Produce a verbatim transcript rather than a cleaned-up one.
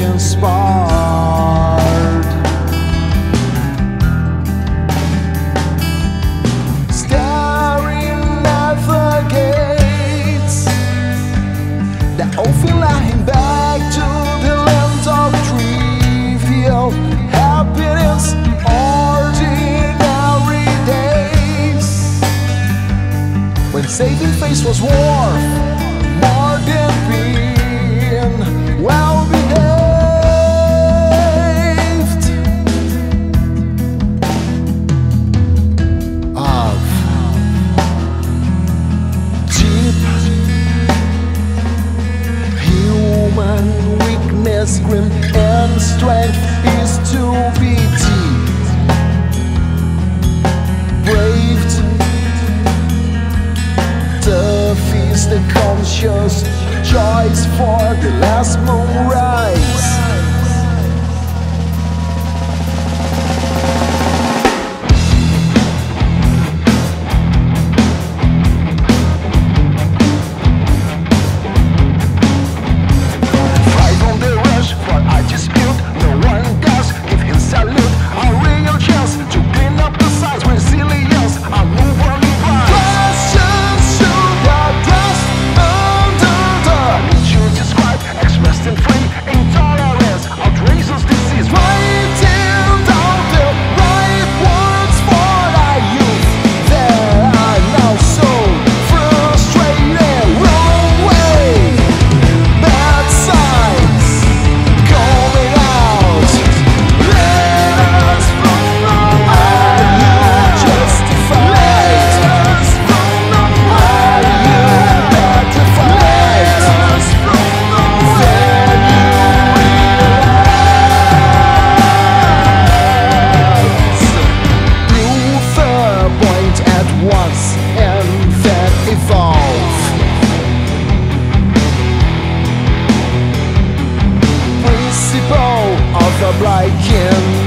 inspired. Staring at the gates that often lying back to the land of trivial happiness, ordinary days, when saving face was worth more than being well behaved. Of deep human weakness, grim and strength is to be deep braved. Tough is the conscious choice for the last moonrise. Fight on the rush for I dispute, no one does. Give him salute, a real chance to clean up the sides. Resilience, I move on the rise. Questions to the dust under the need you describe, expressed in free intolerance, outrageous disease. Writing down the right words for our youth that are now so frustrated. Wrong way, bad signs coming out. Let us from the are you justified? Let us from the are you petrified? Let us from the then you realize. Prove the point at once and then evolve. Principle of the blind kin